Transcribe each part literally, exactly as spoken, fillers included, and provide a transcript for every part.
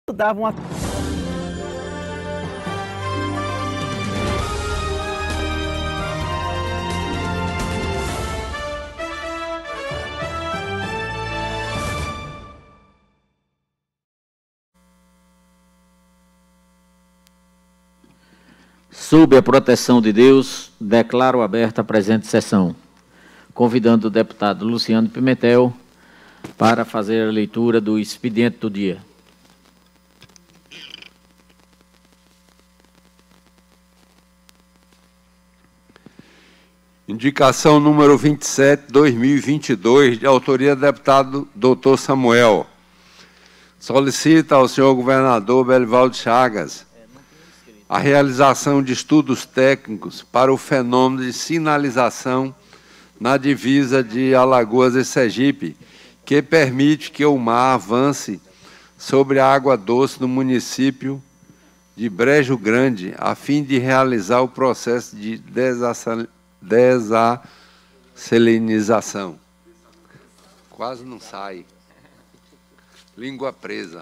dava uma... Sob a proteção de Deus, declaro aberta a presente sessão, convidando o deputado Luciano Pimentel para fazer a leitura do expediente do dia. Indicação número vinte e sete, dois mil e vinte e dois, de autoria do deputado doutor Samuel. Solicita ao senhor governador Belivaldo Chagas a realização de estudos técnicos para o fenômeno de sinalização na divisa de Alagoas e Sergipe, que permite que o mar avance sobre a água doce no município de Brejo Grande, a fim de realizar o processo de dessalinização. Quase não sai. Língua presa.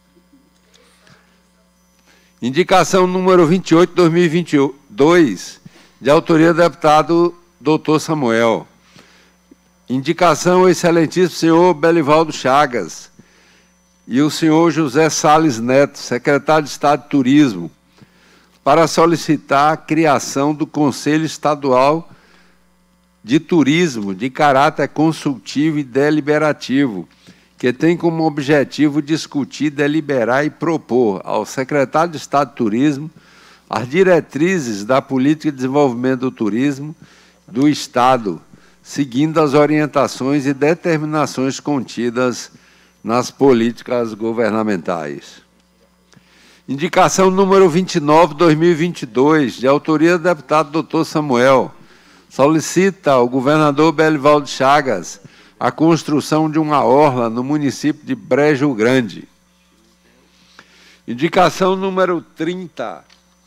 Indicação número vinte e oito, dois mil e vinte e dois, de autoria do deputado doutor Samuel. Indicação ao excelentíssimo senhor Belivaldo Chagas e o senhor José Salles Neto, secretário de Estado de Turismo, para solicitar a criação do Conselho Estadual de Turismo de caráter consultivo e deliberativo, que tem como objetivo discutir, deliberar e propor ao secretário de Estado de Turismo as diretrizes da política de desenvolvimento do turismo do Estado, seguindo as orientações e determinações contidas nas políticas governamentais. Indicação número vinte e nove, dois mil e vinte e dois, de autoria do deputado doutor Samuel, solicita ao governador Belivaldo Chagas a construção de uma orla no município de Brejo Grande. Indicação número trinta,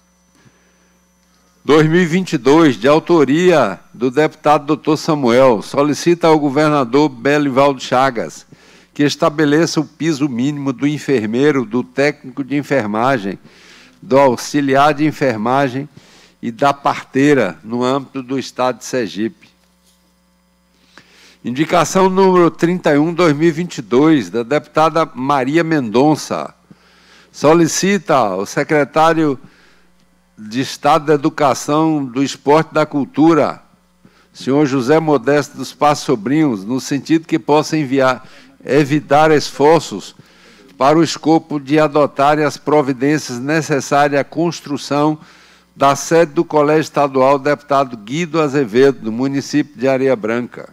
dois mil e vinte e dois, de autoria do deputado doutor Samuel, solicita ao governador Belivaldo Chagas que estabeleça o piso mínimo do enfermeiro, do técnico de enfermagem, do auxiliar de enfermagem e da parteira no âmbito do Estado de Sergipe. Indicação número trinta e um, dois mil e vinte e dois, da deputada Maria Mendonça, solicita ao secretário de Estado da Educação, do Esporte e da Cultura, senhor José Modesto dos Passos Sobrinhos, no sentido que possa enviar, evitar esforços para o escopo de adotarem as providências necessárias à construção da sede do Colégio Estadual Deputado Guido Azevedo, no município de Areia Branca.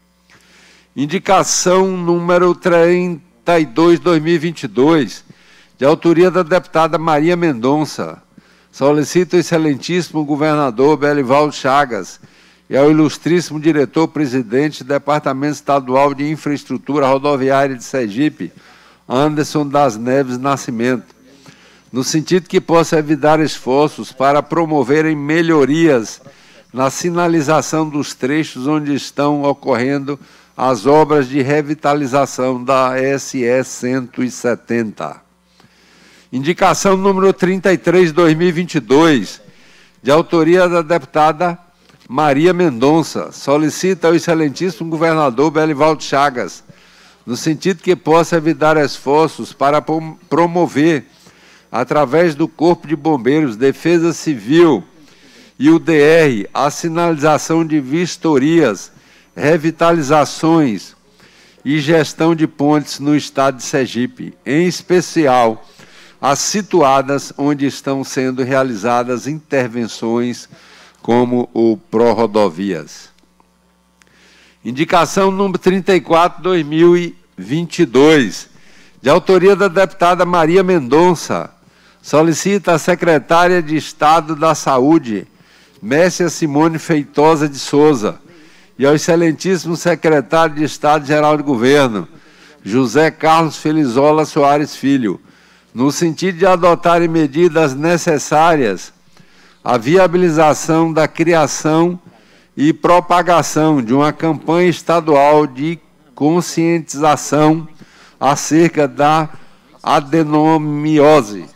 Indicação número trinta e dois, dois mil e vinte e dois, de autoria da deputada Maria Mendonça, solicita ao excelentíssimo governador Belivaldo Chagas e ao ilustríssimo diretor-presidente do Departamento Estadual de Infraestrutura Rodoviária de Sergipe, Anderson das Neves Nascimento, no sentido que possa evitar esforços para promoverem melhorias na sinalização dos trechos onde estão ocorrendo as obras de revitalização da S E cento e setenta. Indicação número trinta e três, dois mil e vinte e dois, de autoria da deputada Maria Mendonça, solicita ao excelentíssimo governador Belivaldo Chagas, no sentido que possa evitar esforços para promover, através do Corpo de Bombeiros, Defesa Civil e o D R, a sinalização de vistorias, revitalizações e gestão de pontes no estado de Sergipe, em especial as situadas onde estão sendo realizadas intervenções como o Pró-Rodovias. Indicação número trinta e quatro, dois mil e vinte e dois, de autoria da deputada Maria Mendonça, solicita a secretária de Estado da Saúde, Mércia Simone Feitosa de Souza, e ao excelentíssimo secretário de Estado-Geral de Governo, José Carlos Felizola Soares Filho, no sentido de adotarem medidas necessárias à viabilização da criação e propagação de uma campanha estadual de conscientização acerca da adenomiose.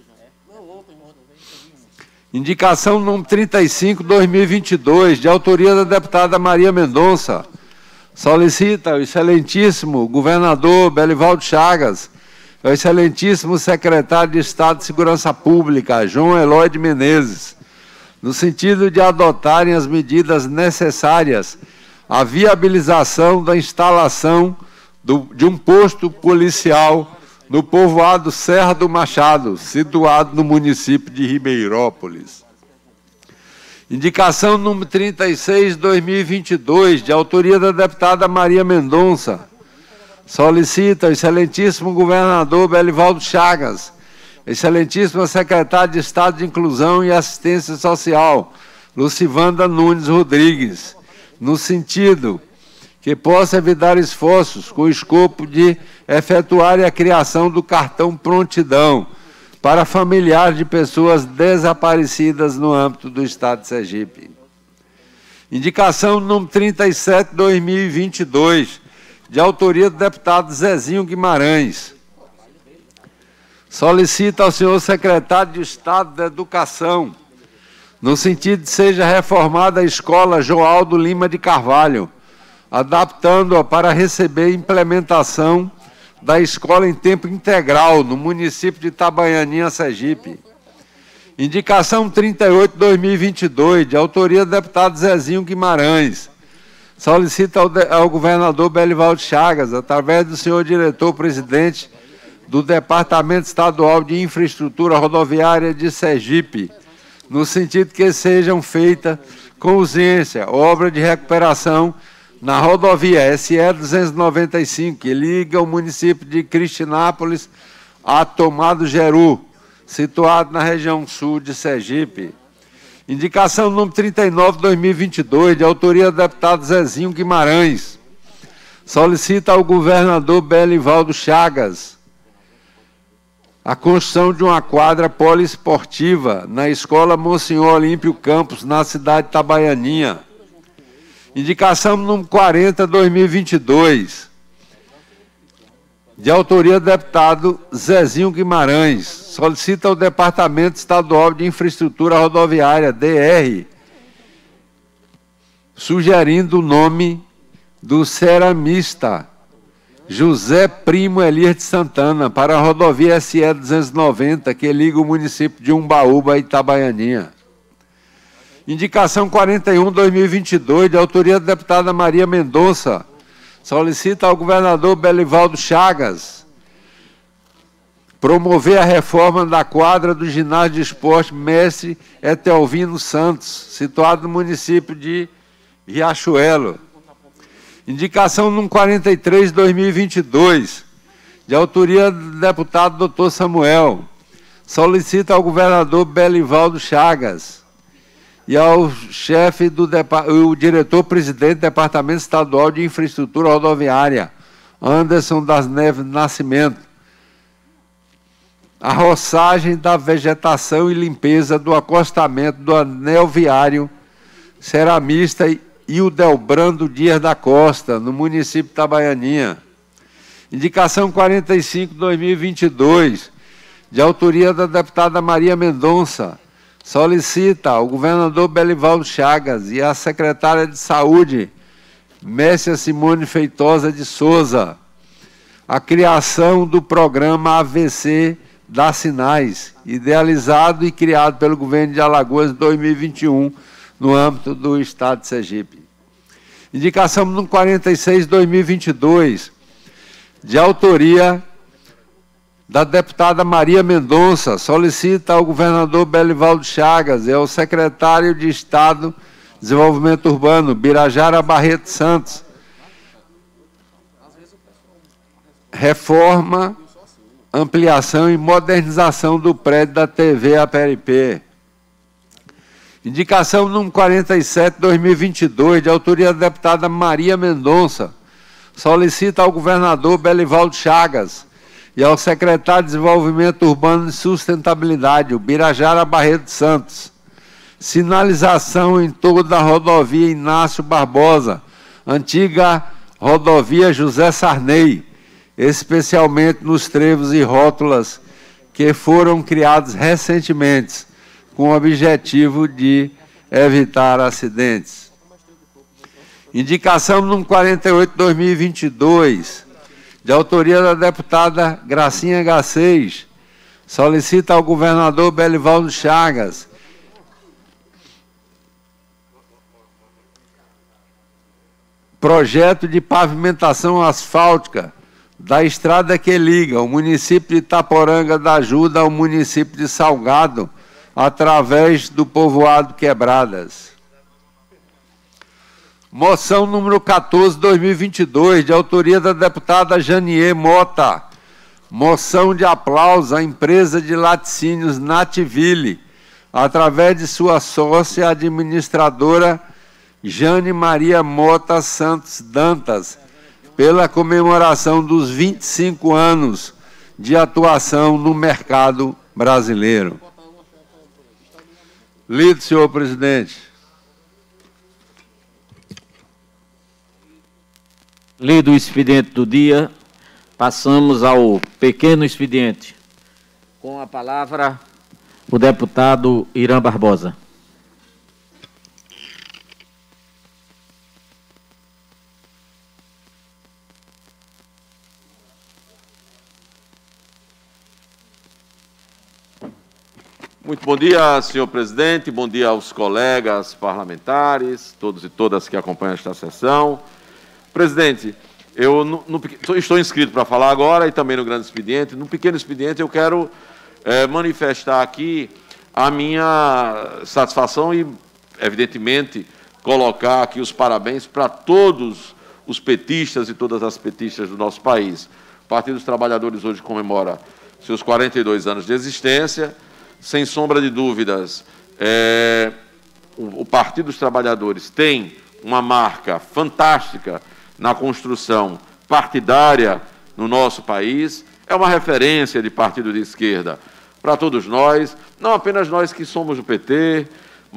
Indicação número trinta e cinco, dois mil e vinte e dois, de autoria da deputada Maria Mendonça. Solicita o excelentíssimo governador Belivaldo Chagas, o excelentíssimo secretário de Estado de Segurança Pública, João Eloy de Menezes, no sentido de adotarem as medidas necessárias à viabilização da instalação do, de um posto policial no povoado Serra do Machado, situado no município de Ribeirópolis. Indicação número trinta e seis, dois mil e vinte e dois, de autoria da deputada Maria Mendonça. Solicita o excelentíssimo governador Belivaldo Chagas, excelentíssimo secretário de Estado de Inclusão e Assistência Social, Lucivanda Nunes Rodrigues, no sentido que possa evitar esforços com o escopo de efetuar a criação do cartão Prontidão para familiares de pessoas desaparecidas no âmbito do Estado de Sergipe. Indicação número trinta e sete, dois mil e vinte e dois, de autoria do deputado Zezinho Guimarães. Solicita ao senhor secretário de Estado da Educação, no sentido de seja reformada a escola Joaldo Lima de Carvalho, adaptando-a para receber implementação da escola em tempo integral no município de Itabaianinha, Sergipe. Indicação trinta e oito, dois mil e vinte e dois, de autoria do deputado Zezinho Guimarães. Solicita ao, de, ao governador Belivaldo Chagas, através do senhor diretor-presidente do Departamento Estadual de Infraestrutura Rodoviária de Sergipe, no sentido que sejam feitas com urgência obra de recuperação na rodovia S E duzentos e noventa e cinco, que liga o município de Cristinápolis a Tomado Geru, situado na região sul de Sergipe. Indicação número trinta e nove, dois mil e vinte e dois, de autoria do deputado Zezinho Guimarães. Solicita ao governador Belivaldo Chagas a construção de uma quadra poliesportiva na Escola Monsenhor Olímpio Campos, na cidade de Itabaianinha. Indicação número quarenta, dois mil e vinte e dois, de autoria do deputado Zezinho Guimarães. Solicita ao Departamento Estadual de Infraestrutura Rodoviária, D R, sugerindo o nome do ceramista José Primo Elias de Santana para a rodovia S E duzentos e noventa, que liga o município de Umbaúba a Itabaianinha. Indicação quarenta e um, dois mil e vinte e dois, de autoria da deputada Maria Mendonça. Solicita ao governador Belivaldo Chagas promover a reforma da quadra do ginásio de esporte Mestre Etelvino Santos, situado no município de Riachuelo. Indicação número quarenta e três, dois mil e vinte e dois, de autoria do deputado doutor Samuel. Solicita ao governador Belivaldo Chagas e ao chefe do o diretor-presidente do Departamento Estadual de Infraestrutura Rodoviária, Anderson das Neves Nascimento, a roçagem da vegetação e limpeza do acostamento do anel viário ceramista e o Delbrando Dias da Costa, no município de Itabaianinha. Indicação quarenta e cinco, dois mil e vinte e dois, de autoria da deputada Maria Mendonça. Solicita ao governador Belivaldo Chagas e à secretária de Saúde, Mércia Simone Feitosa de Souza, a criação do programa A V C da Sinais, idealizado e criado pelo governo de Alagoas em dois mil e vinte e um, no âmbito do Estado de Sergipe. Indicação número quarenta e seis, dois mil e vinte e dois, de autoria da deputada Maria Mendonça. Solicita ao governador Belivaldo Chagas e ao secretário de Estado de Desenvolvimento Urbano, Birajara Barreto Santos, reforma, ampliação e modernização do prédio da T V A P R P. Indicação número quarenta e sete, dois mil e vinte e dois, de autoria da deputada Maria Mendonça. Solicita ao governador Belivaldo Chagas e ao secretário de Desenvolvimento Urbano e Sustentabilidade, o Birajara Barreto Santos, sinalização em toda a rodovia Inácio Barbosa, antiga rodovia José Sarney, especialmente nos trevos e rótulas que foram criados recentemente, com o objetivo de evitar acidentes. Indicação número quarenta e oito de dois mil e vinte e dois, de autoria da deputada Gracinha Garcês, solicita ao governador Belivaldo Chagas projeto de pavimentação asfáltica da estrada que liga o município de Itaporanga da Ajuda ao município de Salgado, através do povoado Quebradas. Moção número quatorze de dois mil e vinte e dois, de autoria da deputada Janier Mota. Moção de aplauso à empresa de laticínios Nativille, através de sua sócia administradora Jane Maria Mota Santos Dantas, pela comemoração dos vinte e cinco anos de atuação no mercado brasileiro. Lido, senhor presidente. Lido o expediente do dia, passamos ao pequeno expediente. Com a palavra, o deputado Irã Barbosa. Muito bom dia, senhor presidente, bom dia aos colegas parlamentares, todos e todas que acompanham esta sessão. Presidente, eu no, no, estou inscrito para falar agora e também no grande expediente. No pequeno expediente eu quero é, manifestar aqui a minha satisfação e, evidentemente, colocar aqui os parabéns para todos os petistas e todas as petistas do nosso país. O Partido dos Trabalhadores hoje comemora seus quarenta e dois anos de existência. Sem sombra de dúvidas, é, o, o Partido dos Trabalhadores tem uma marca fantástica na construção partidária no nosso país, é uma referência de partido de esquerda para todos nós, não apenas nós que somos do P T,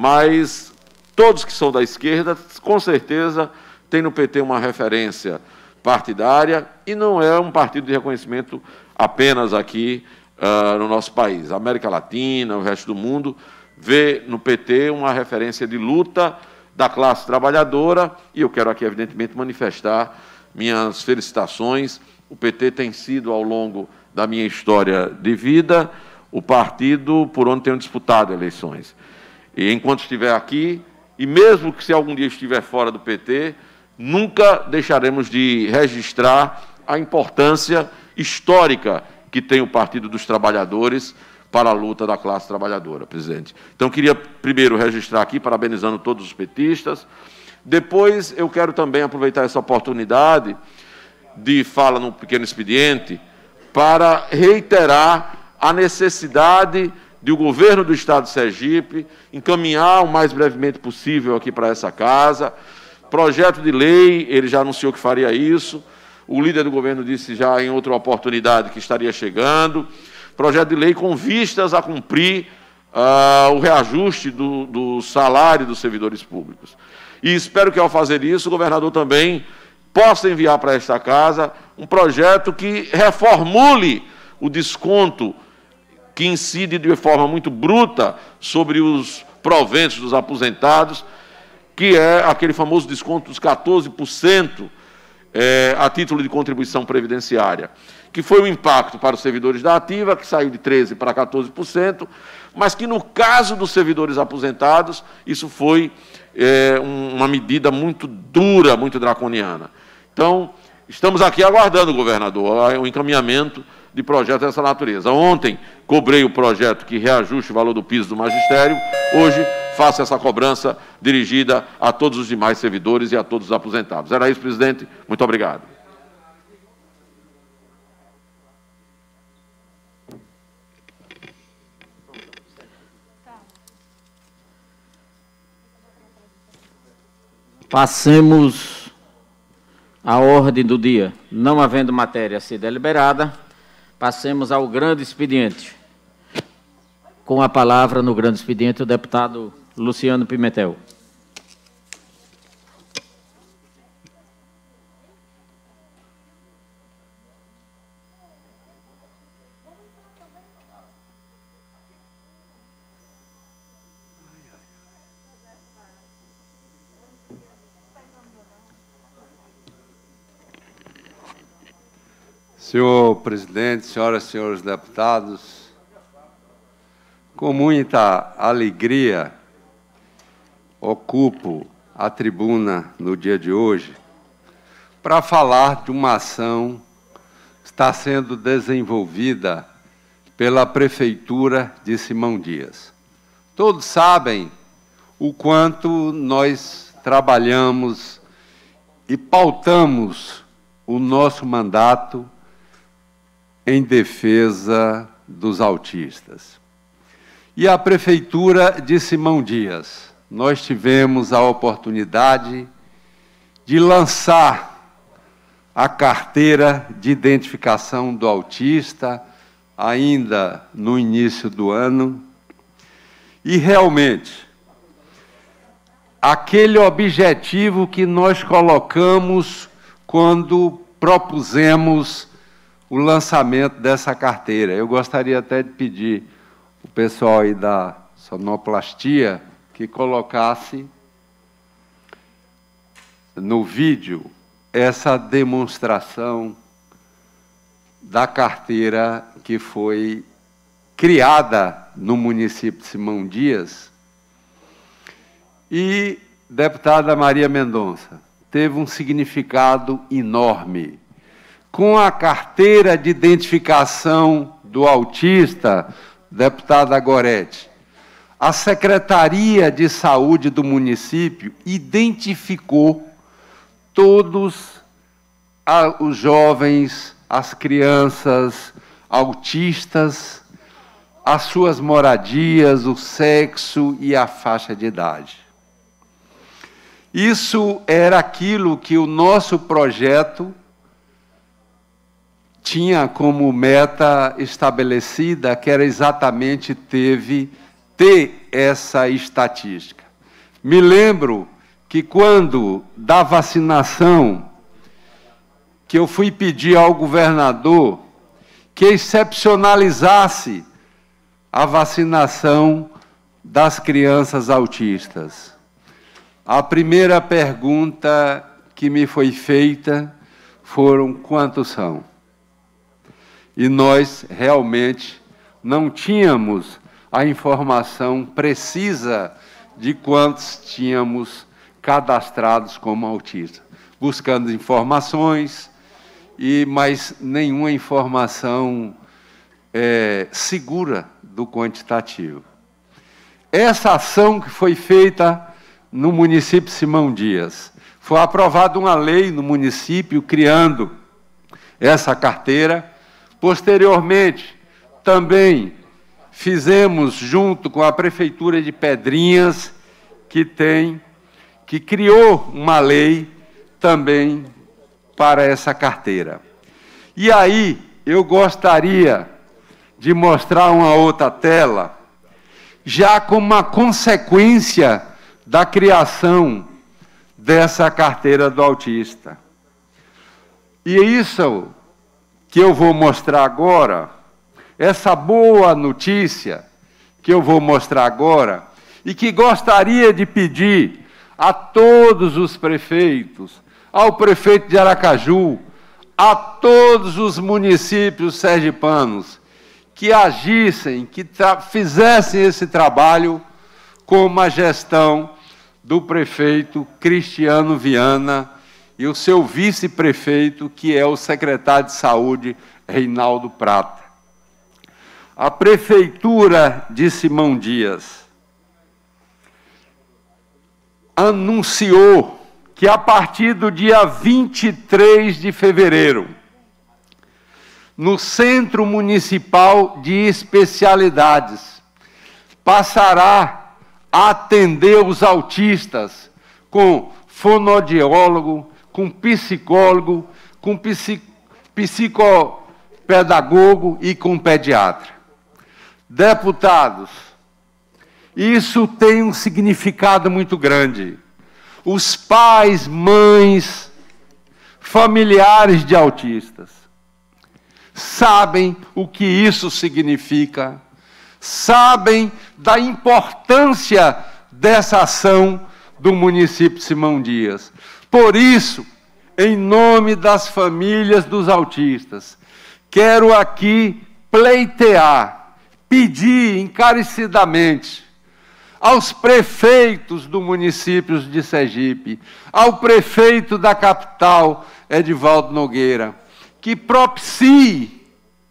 mas todos que são da esquerda, com certeza, têm no P T uma referência partidária e não é um partido de reconhecimento apenas aqui Uh, no nosso país. A América Latina, o resto do mundo, vê no P T uma referência de luta da classe trabalhadora e eu quero aqui, evidentemente, manifestar minhas felicitações. O P T tem sido, ao longo da minha história de vida, o partido por onde tenho disputado eleições. E enquanto estiver aqui, e mesmo que se algum dia estiver fora do P T, nunca deixaremos de registrar a importância histórica que tem o Partido dos Trabalhadores para a luta da classe trabalhadora, presidente. Então, queria primeiro registrar aqui, parabenizando todos os petistas. Depois, eu quero também aproveitar essa oportunidade de fala no pequeno expediente para reiterar a necessidade de o governo do Estado de Sergipe encaminhar o mais brevemente possível aqui para essa casa. Projeto de lei, ele já anunciou que faria isso. O líder do governo disse já em outra oportunidade que estaria chegando. Projeto de lei com vistas a cumprir uh, o reajuste do, do salário dos servidores públicos. E espero que, ao fazer isso, o governador também possa enviar para esta casa um projeto que reformule o desconto que incide de forma muito bruta sobre os proventos dos aposentados, que é aquele famoso desconto dos quatorze por cento, É, a título de contribuição previdenciária, que foi um impacto para os servidores da ativa, que saiu de treze por cento para quatorze por cento, mas que, no caso dos servidores aposentados, isso foi é, uma medida muito dura, muito draconiana. Então, estamos aqui aguardando, governador, o encaminhamento de projetos dessa natureza. Ontem, cobrei o projeto que reajuste o valor do piso do magistério, hoje faço essa cobrança dirigida a todos os demais servidores e a todos os aposentados. Era isso, presidente. Muito obrigado. Passemos à ordem do dia. Não havendo matéria a ser deliberada, passemos ao grande expediente. Com a palavra no grande expediente, o deputado Luciano Pimentel. Senhor presidente, senhoras e senhores deputados, com muita alegria ocupo a tribuna no dia de hoje para falar de uma ação que está sendo desenvolvida pela Prefeitura de Simão Dias. Todos sabem o quanto nós trabalhamos e pautamos o nosso mandato em defesa dos autistas. E a Prefeitura de Simão Dias, nós tivemos a oportunidade de lançar a carteira de identificação do autista ainda no início do ano, e realmente aquele objetivo que nós colocamos quando propusemos o lançamento dessa carteira. Eu gostaria até de pedir o pessoal aí da sonoplastia que colocasse no vídeo essa demonstração da carteira que foi criada no município de Simão Dias. E, deputada Maria Mendonça, teve um significado enorme. Com a carteira de identificação do autista, deputada Gorete, a Secretaria de Saúde do município identificou todos os jovens, as crianças autistas, as suas moradias, o sexo e a faixa de idade. Isso era aquilo que o nosso projeto tinha como meta estabelecida, que era exatamente teve, ter essa estatística. Me lembro que quando da vacinação, que eu fui pedir ao governador que excepcionalizasse a vacinação das crianças autistas. A primeira pergunta que me foi feita foram: quantos são? E nós realmente não tínhamos a informação precisa de quantos tínhamos cadastrados como autistas. Buscando informações, e mas nenhuma informação é, segura do quantitativo. Essa ação que foi feita no município de Simão Dias, foi aprovada uma lei no município criando essa carteira. Posteriormente, também fizemos, junto com a Prefeitura de Pedrinhas, que tem, que criou uma lei também para essa carteira. E aí, eu gostaria de mostrar uma outra tela, já como uma consequência da criação dessa carteira do autista. E isso que eu vou mostrar agora, essa boa notícia que eu vou mostrar agora, e que gostaria de pedir a todos os prefeitos, ao prefeito de Aracaju, a todos os municípios sergipanos, que agissem, que fizessem esse trabalho com uma gestão do prefeito Cristiano Viana e o seu vice-prefeito, que é o secretário de Saúde, Reinaldo Prata. A Prefeitura de Simão Dias anunciou que a partir do dia vinte e três de fevereiro, no Centro Municipal de Especialidades, passará a atender os autistas com fonoaudiólogo, com psicólogo, com psic, psicopedagogo e com pediatra. Deputados, isso tem um significado muito grande. Os pais, mães, familiares de autistas sabem o que isso significa, sabem da importância dessa ação do município de Simão Dias. Por isso, em nome das famílias dos autistas, quero aqui pleitear, pedir encarecidamente aos prefeitos do município de Sergipe, ao prefeito da capital, Edivaldo Nogueira, que propicie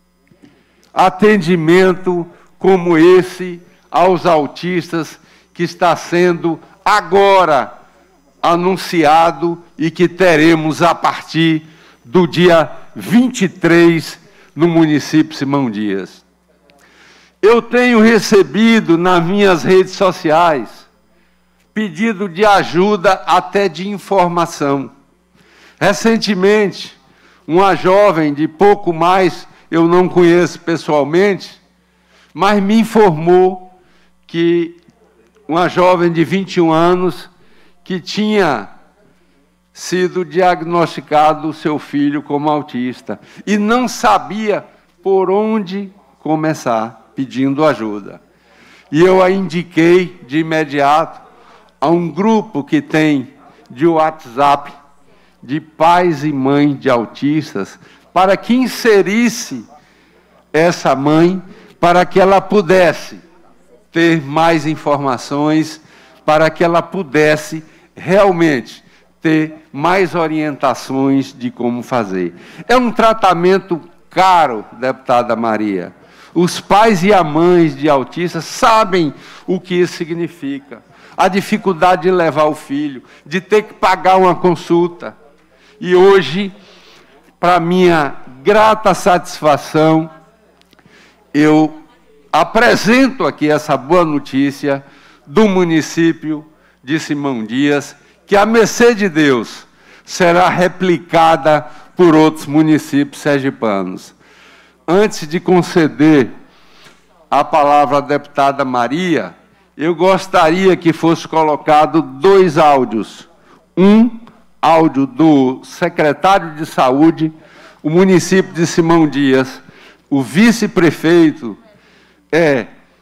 atendimento como esse aos autistas, que está sendo agora anunciado e que teremos a partir do dia vinte e três no município Simão Dias. Eu tenho recebido nas minhas redes sociais pedido de ajuda, até de informação. Recentemente, uma jovem de pouco mais, eu não conheço pessoalmente, mas me informou que uma jovem de vinte e um anos que tinha sido diagnosticado o seu filho como autista e não sabia por onde começar pedindo ajuda. E eu a indiquei de imediato a um grupo que tem de WhatsApp de pais e mães de autistas, para que inserisse essa mãe, para que ela pudesse ter mais informações, para que ela pudesse realmente ter mais orientações de como fazer. É um tratamento caro, deputada Maria. Os pais e as mães de autistas sabem o que isso significa. A dificuldade de levar o filho, de ter que pagar uma consulta. E hoje, para minha grata satisfação, eu apresento aqui essa boa notícia do município de Simão Dias, que, a mercê de Deus, será replicada por outros municípios sergipanos. Antes de conceder a palavra à deputada Maria, eu gostaria que fosse colocado dois áudios. Um áudio do secretário de Saúde, o município de Simão Dias, o vice-prefeito é,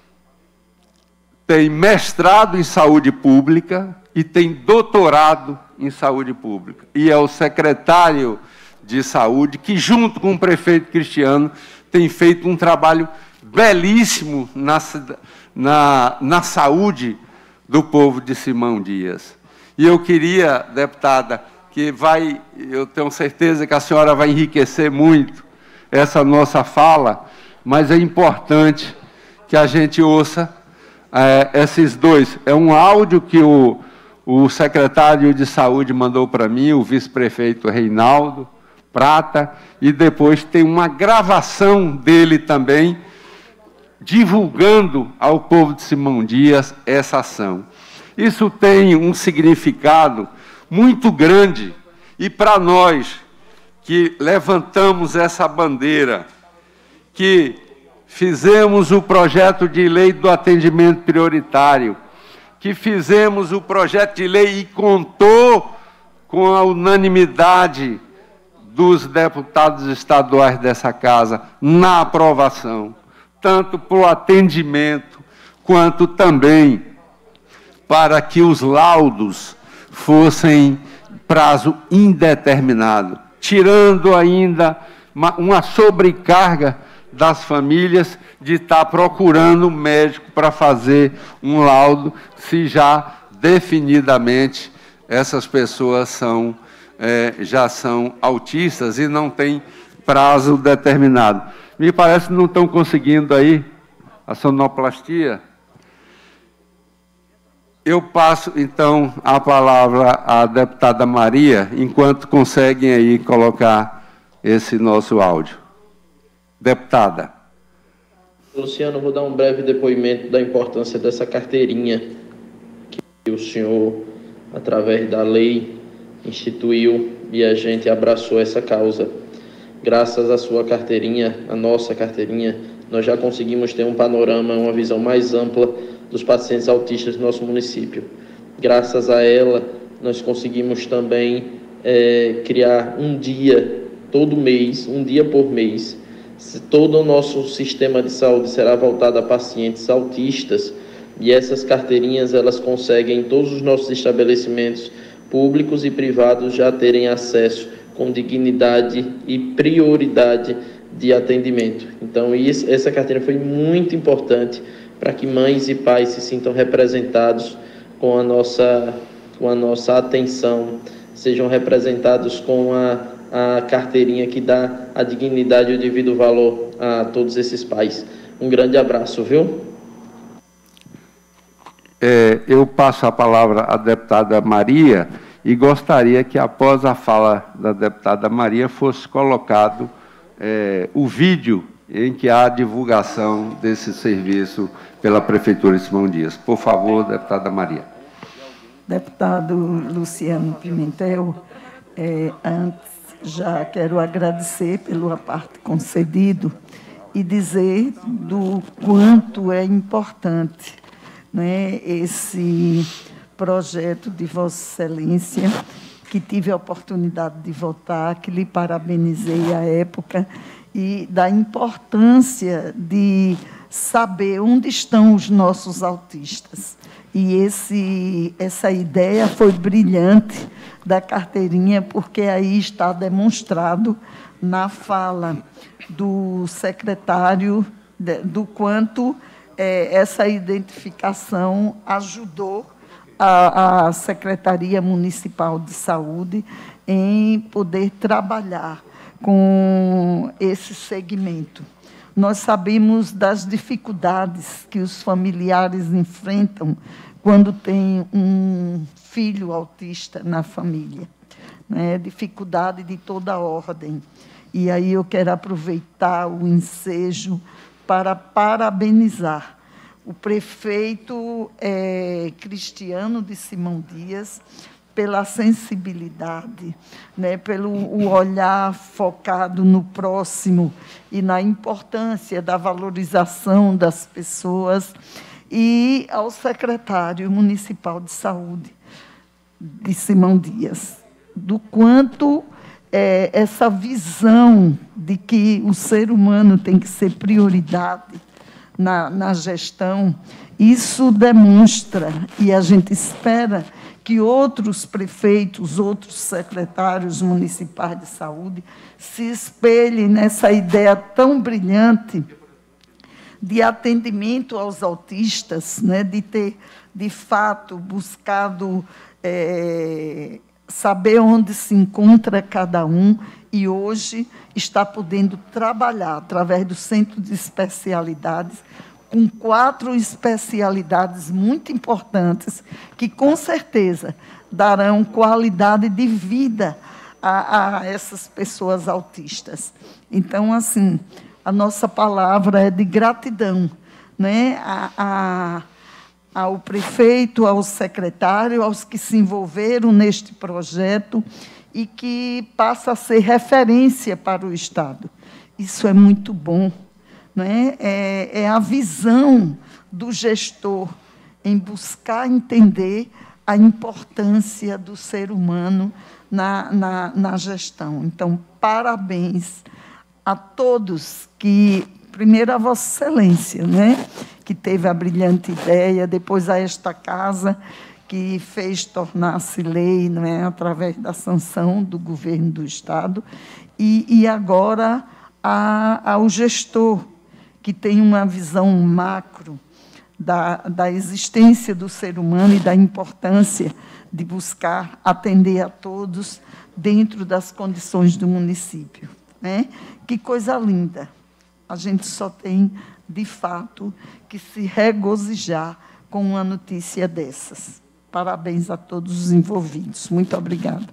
tem mestrado em saúde pública e tem doutorado em saúde pública. E é o secretário de saúde que, junto com o prefeito Cristiano, tem feito um trabalho belíssimo na, na, na saúde do povo de Simão Dias. E eu queria, deputada, que vai, eu tenho certeza que a senhora vai enriquecer muito essa nossa fala, mas é importante que a gente ouça é, esses dois. É um áudio que o, o secretário de Saúde mandou para mim, o vice-prefeito Reinaldo Prata, e depois tem uma gravação dele também, divulgando ao povo de Simão Dias essa ação. Isso tem um significado muito grande, e para nós que levantamos essa bandeira, que fizemos o projeto de lei do atendimento prioritário, que fizemos o projeto de lei e contou com a unanimidade dos deputados estaduais dessa casa na aprovação, tanto para o atendimento, quanto também para que os laudos fossem prazo indeterminado, tirando ainda uma sobrecarga das famílias de estar procurando um médico para fazer um laudo, se já definidamente essas pessoas são, é, já são autistas e não tem prazo determinado. Me parece que não estão conseguindo aí a sonoplastia. Eu passo, então, a palavra à deputada Maria, enquanto conseguem aí colocar esse nosso áudio. Deputada. Luciano, vou dar um breve depoimento da importância dessa carteirinha que o senhor, através da lei, instituiu e a gente abraçou essa causa. Graças à sua carteirinha, a nossa carteirinha, nós já conseguimos ter um panorama, uma visão mais ampla dos pacientes autistas do nosso município. Graças a ela, nós conseguimos também é, criar um dia, todo mês, um dia por mês. Todo o nosso sistema de saúde será voltado a pacientes autistas, e essas carteirinhas, elas conseguem, todos os nossos estabelecimentos públicos e privados, já terem acesso com dignidade e prioridade de atendimento. Então, isso, essa carteira foi muito importante para que mães e pais se sintam representados com a nossa, com a nossa atenção, sejam representados com a, a carteirinha que dá a dignidade e o devido valor a todos esses pais. Um grande abraço, viu? É, eu passo a palavra à deputada Maria e gostaria que, após a fala da deputada Maria, fosse colocado é, o vídeo em que há a divulgação desse serviço pela Prefeitura de Simão Dias. Por favor, deputada Maria. Deputado Luciano Pimentel, é, antes já quero agradecer pela parte concedido e dizer do quanto é importante, né, esse projeto de Vossa Excelência, que tive a oportunidade de votar, que lhe parabenizei à época, e da importância de saber onde estão os nossos autistas. E esse, essa ideia foi brilhante da carteirinha, porque aí está demonstrado na fala do secretário de, do quanto é, essa identificação ajudou a, a Secretaria Municipal de Saúde em poder trabalhar com esse segmento. Nós sabemos das dificuldades que os familiares enfrentam quando tem um filho autista na família, né? Dificuldade de toda ordem. E aí eu quero aproveitar o ensejo para parabenizar o prefeito é, Cristiano de Simão Dias pela sensibilidade, né, pelo o olhar focado no próximo e na importância da valorização das pessoas, e ao secretário municipal de saúde de Simão Dias, do quanto é, essa visão de que o ser humano tem que ser prioridade na, na gestão, isso demonstra, e a gente espera que outros prefeitos, outros secretários municipais de saúde se espelhem nessa ideia tão brilhante de atendimento aos autistas, né, de ter, de fato, buscado é, saber onde se encontra cada um, e hoje está podendo trabalhar através do Centro de Especialidades, com quatro especialidades muito importantes, que, com certeza, darão qualidade de vida a, a essas pessoas autistas. Então, assim, a nossa palavra é de gratidão, né, a, a, ao prefeito, ao secretário, aos que se envolveram neste projeto e que passa a ser referência para o Estado. Isso é muito bom. Né? É, é a visão do gestor em buscar entender a importância do ser humano na, na, na gestão. Então, parabéns a todos que, primeiro a Vossa Excelência, né? Que teve a brilhante ideia, depois a esta casa, que fez tornar-se lei, não é? Através da sanção do governo do Estado, e, e agora a, ao gestor, que tem uma visão macro da, da existência do ser humano e da importância de buscar atender a todos dentro das condições do município, né? Que coisa linda! A gente só tem, de fato, que se regozijar com uma notícia dessas. Parabéns a todos os envolvidos. Muito obrigada.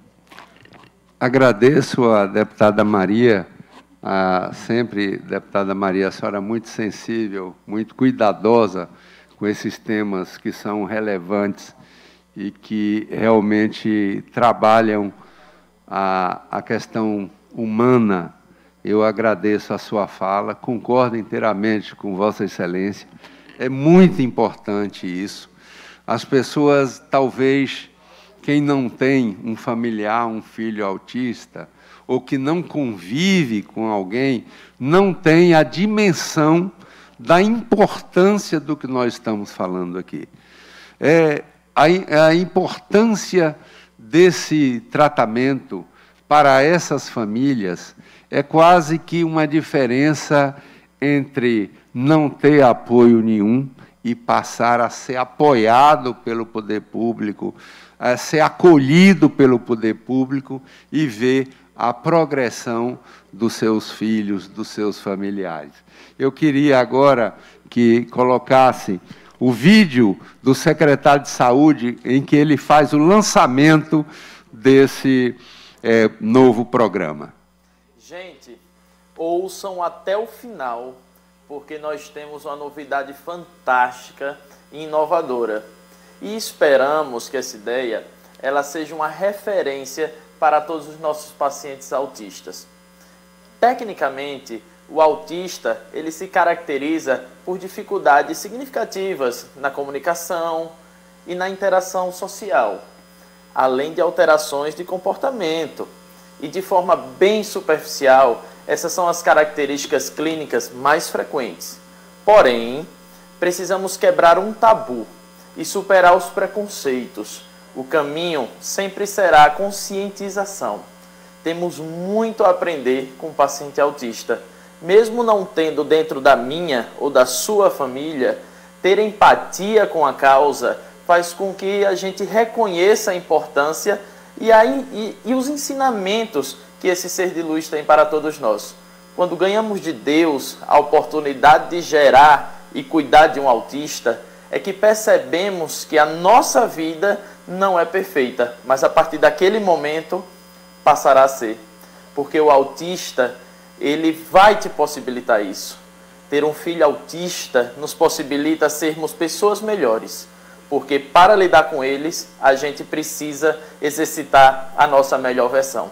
Agradeço à deputada Maria. Ah, sempre, deputada Maria, a senhora é muito sensível, muito cuidadosa com esses temas que são relevantes e que realmente trabalham a, a questão humana. Eu agradeço a sua fala, concordo inteiramente com Vossa Excelência. É muito importante isso. As pessoas, talvez, quem não tem um familiar, um filho autista, ou que não convive com alguém, não tem a dimensão da importância do que nós estamos falando aqui. É, a, a importância desse tratamento para essas famílias é quase que uma diferença entre não ter apoio nenhum e passar a ser apoiado pelo poder público, a ser acolhido pelo poder público e ver a progressão dos seus filhos, dos seus familiares. Eu queria agora que colocasse o vídeo do secretário de Saúde, em que ele faz o lançamento desse é, novo programa. Gente, ouçam até o final, porque nós temos uma novidade fantástica e inovadora. E esperamos que essa ideia ela seja uma referência para todos os nossos pacientes autistas. Tecnicamente, o autista ele se caracteriza por dificuldades significativas na comunicação e na interação social, além de alterações de comportamento. E de forma bem superficial, essas são as características clínicas mais frequentes. Porém, precisamos quebrar um tabu e superar os preconceitos. O caminho sempre será a conscientização. Temos muito a aprender com o paciente autista. Mesmo não tendo dentro da minha ou da sua família, ter empatia com a causa faz com que a gente reconheça a importância e, aí, e, e os ensinamentos que esse ser de luz tem para todos nós. Quando ganhamos de Deus a oportunidade de gerar e cuidar de um autista, é que percebemos que a nossa vida não é perfeita, mas a partir daquele momento passará a ser. Porque o autista, ele vai te possibilitar isso. Ter um filho autista nos possibilita sermos pessoas melhores, porque para lidar com eles, a gente precisa exercitar a nossa melhor versão.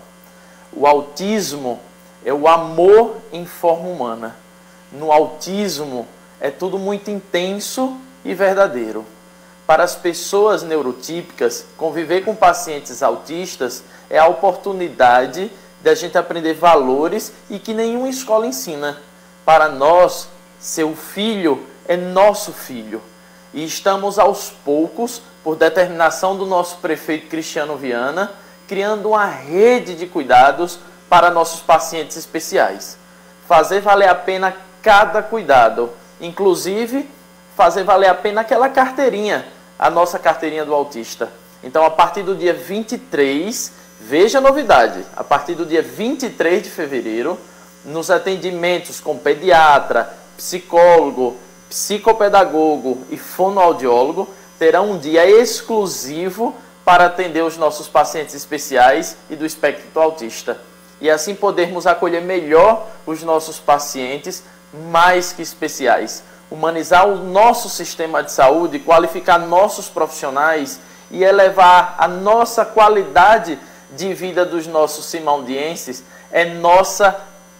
O autismo é o amor em forma humana. No autismo, é tudo muito intenso e verdadeiro. Para as pessoas neurotípicas, conviver com pacientes autistas é a oportunidade de a gente aprender valores e que nenhuma escola ensina. Para nós, seu filho é nosso filho. E estamos aos poucos, por determinação do nosso prefeito Cristiano Viana, criando uma rede de cuidados para nossos pacientes especiais. Fazer valer a pena cada cuidado, inclusive fazer valer a pena aquela carteirinha, a nossa carteirinha do autista. Então, a partir do dia vinte e três, veja a novidade, a partir do dia vinte e três de fevereiro, nos atendimentos com pediatra, psicólogo, psicopedagogo e fonoaudiólogo, terá um dia exclusivo para atender os nossos pacientes especiais e do espectro autista. E assim podermos acolher melhor os nossos pacientes mais que especiais. Humanizar o nosso sistema de saúde, qualificar nossos profissionais e elevar a nossa qualidade de vida dos nossos simaundienses é nossa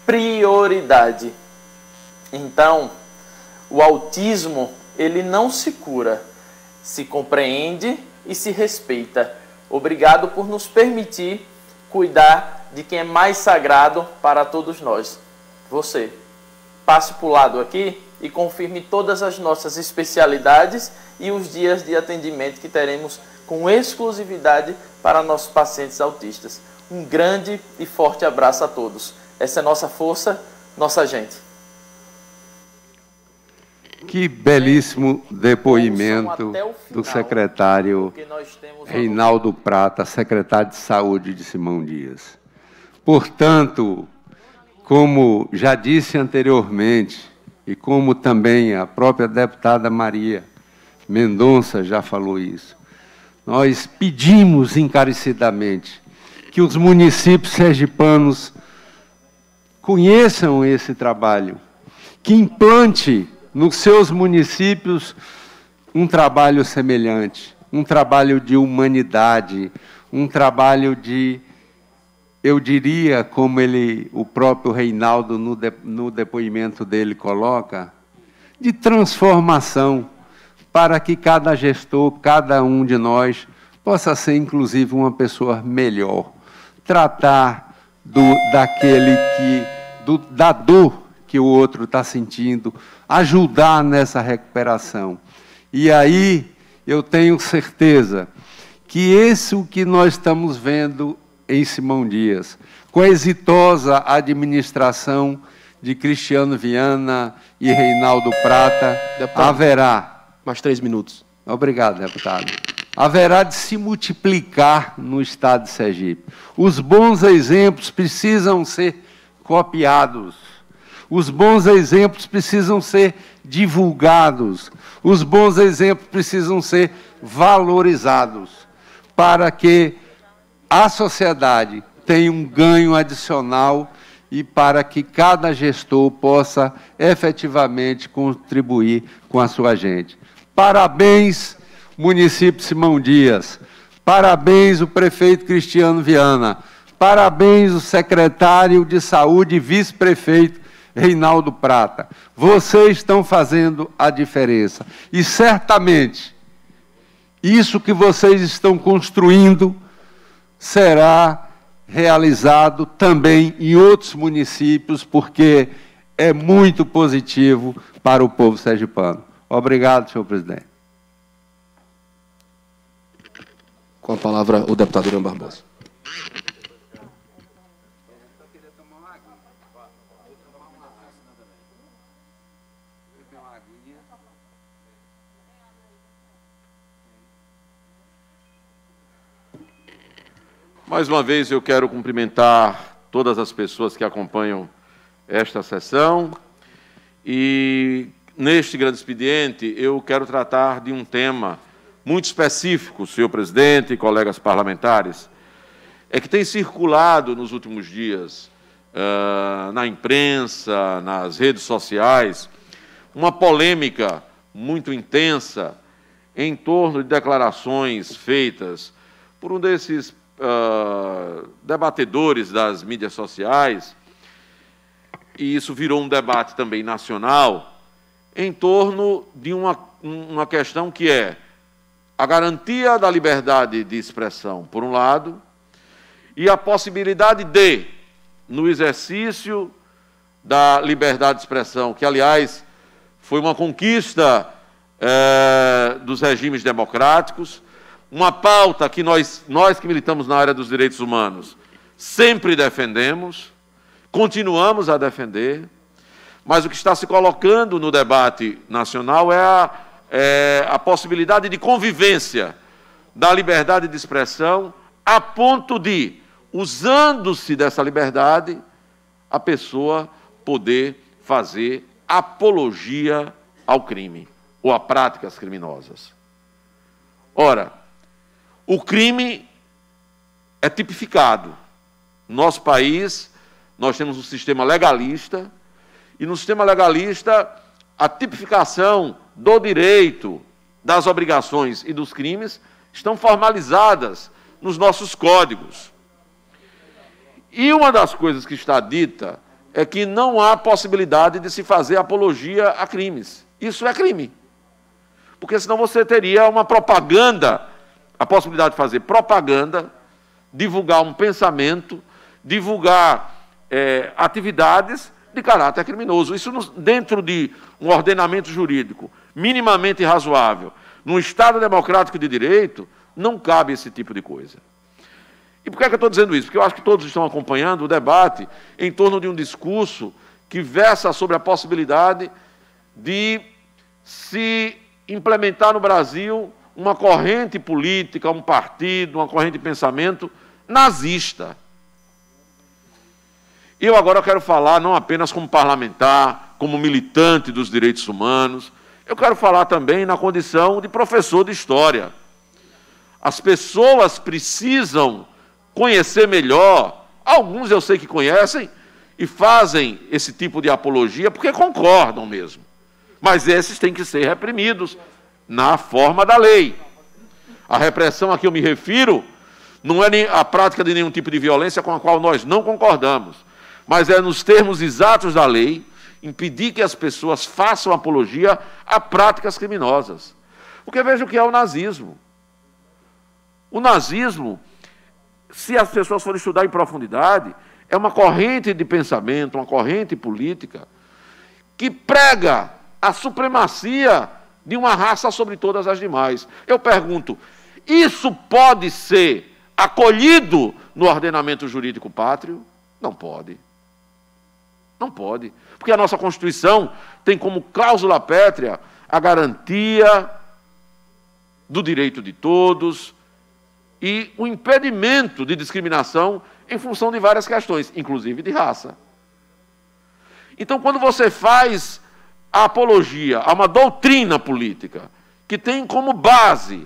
prioridade. Então, o autismo, ele não se cura, se compreende e se respeita. Obrigado por nos permitir cuidar de quem é mais sagrado para todos nós. Você, passe para o lado aqui e confirme todas as nossas especialidades e os dias de atendimento que teremos com exclusividade para nossos pacientes autistas. Um grande e forte abraço a todos. Essa é nossa força, nossa gente. Que belíssimo depoimento do secretário Reinaldo Prata, secretário de Saúde de Simão Dias. Portanto, como já disse anteriormente, e como também a própria deputada Maria Mendonça já falou isso, nós pedimos encarecidamente que os municípios sergipanos conheçam esse trabalho, que implante nos seus municípios um trabalho semelhante, um trabalho de humanidade, um trabalho de, eu diria, como ele, o próprio Reinaldo, no, de, no depoimento dele coloca, de transformação, para que cada gestor, cada um de nós, possa ser, inclusive, uma pessoa melhor, tratar do, daquele que, do, da dor que o outro está sentindo, ajudar nessa recuperação. E aí eu tenho certeza que esse o que nós estamos vendo em Simão Dias, com a exitosa administração de Cristiano Viana e Reinaldo Prata, deputado, haverá... Mais três minutos. Obrigado, deputado. Haverá de se multiplicar no Estado de Sergipe. Os bons exemplos precisam ser copiados. Os bons exemplos precisam ser divulgados. Os bons exemplos precisam ser valorizados para que a sociedade tenha um ganho adicional e para que cada gestor possa efetivamente contribuir com a sua gente. Parabéns, município Simão Dias. Parabéns, o prefeito Cristiano Viana. Parabéns, o secretário de Saúde e vice-prefeito Reinaldo Prata. Vocês estão fazendo a diferença. E, certamente, isso que vocês estão construindo será realizado também em outros municípios, porque é muito positivo para o povo sergipano. Obrigado, senhor presidente. Com a palavra, o deputado Irã Barbosa. Mais uma vez, eu quero cumprimentar todas as pessoas que acompanham esta sessão e, neste grande expediente, eu quero tratar de um tema muito específico, senhor presidente e colegas parlamentares, é que tem circulado nos últimos dias uh, na imprensa, nas redes sociais, uma polêmica muito intensa em torno de declarações feitas por um desses Uh, debatedores das mídias sociais, e isso virou um debate também nacional, em torno de uma, uma questão que é a garantia da liberdade de expressão, por um lado, e a possibilidade de, no exercício da liberdade de expressão, que, aliás, foi uma conquista eh, dos regimes democráticos, uma pauta que nós, nós que militamos na área dos direitos humanos sempre defendemos, continuamos a defender, mas o que está se colocando no debate nacional é a, é a possibilidade de convivência da liberdade de expressão a ponto de, usando-se dessa liberdade, a pessoa poder fazer apologia ao crime ou a práticas criminosas. Ora, o crime é tipificado. No nosso país, nós temos um sistema legalista, e no sistema legalista, a tipificação do direito, das obrigações e dos crimes estão formalizadas nos nossos códigos. E uma das coisas que está dita é que não há possibilidade de se fazer apologia a crimes. Isso é crime. Porque senão você teria uma propaganda, a possibilidade de fazer propaganda, divulgar um pensamento, divulgar é, atividades de caráter criminoso. Isso dentro de um ordenamento jurídico minimamente razoável, num Estado democrático de direito, não cabe esse tipo de coisa. E por que é que eu estou dizendo isso? Porque eu acho que todos estão acompanhando o debate em torno de um discurso que versa sobre a possibilidade de se implementar no Brasil uma corrente política, um partido, uma corrente de pensamento nazista. Eu agora quero falar não apenas como parlamentar, como militante dos direitos humanos, eu quero falar também na condição de professor de história. As pessoas precisam conhecer melhor, alguns eu sei que conhecem, e fazem esse tipo de apologia porque concordam mesmo. Mas esses têm que ser reprimidos na forma da lei. A repressão a que eu me refiro não é a prática de nenhum tipo de violência com a qual nós não concordamos, mas é nos termos exatos da lei, impedir que as pessoas façam apologia a práticas criminosas. Porque veja o que é o nazismo. O nazismo, se as pessoas forem estudar em profundidade, é uma corrente de pensamento, uma corrente política, que prega a supremacia de uma raça sobre todas as demais. Eu pergunto, isso pode ser acolhido no ordenamento jurídico pátrio? Não pode. Não pode. Porque a nossa Constituição tem como cláusula pétrea a garantia do direito de todos e o impedimento de discriminação em função de várias questões, inclusive de raça. Então, quando você faz a apologia a uma doutrina política que tem como base